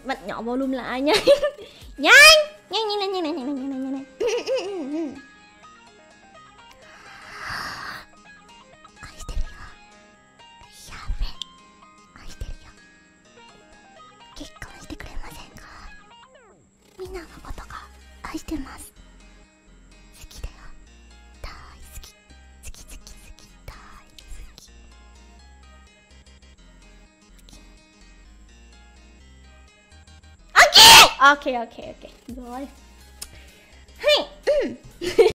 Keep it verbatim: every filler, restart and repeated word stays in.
Bật nhỏ volume lại nhanh. Nhanh. Nhanh nhanh nhanh nhanh nhanh nhanh nhanh nhanh. Ok ok ok rồi. Hey.